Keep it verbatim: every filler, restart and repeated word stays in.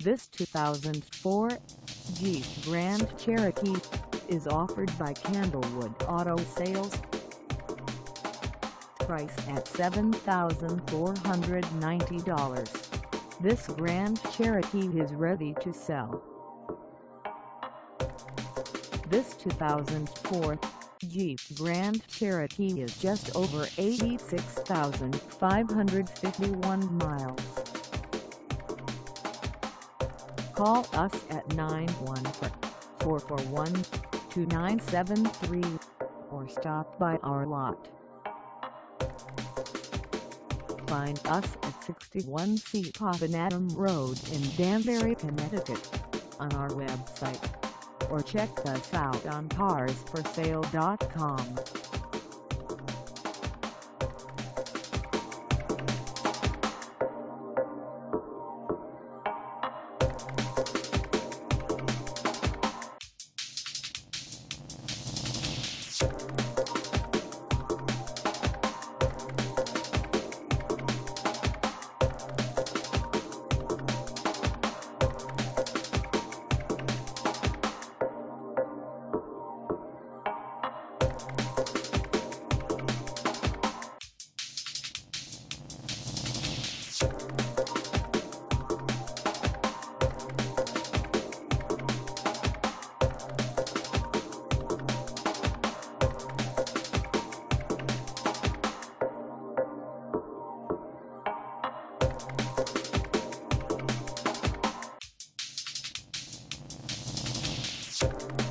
This two thousand four Jeep Grand Cherokee is offered by Candlewood Auto Sales. Price at seven thousand four hundred ninety dollars. This Grand Cherokee is ready to sell. This two thousand four Jeep Grand Cherokee is just over eighty-six thousand five hundred fifty-one miles. Call us at nine one four, four four one, two nine seven three or stop by our lot. Find us at sixty-one C Padanaram Road in Danbury, Connecticut on our website, or check us out on cars for sale dot com. You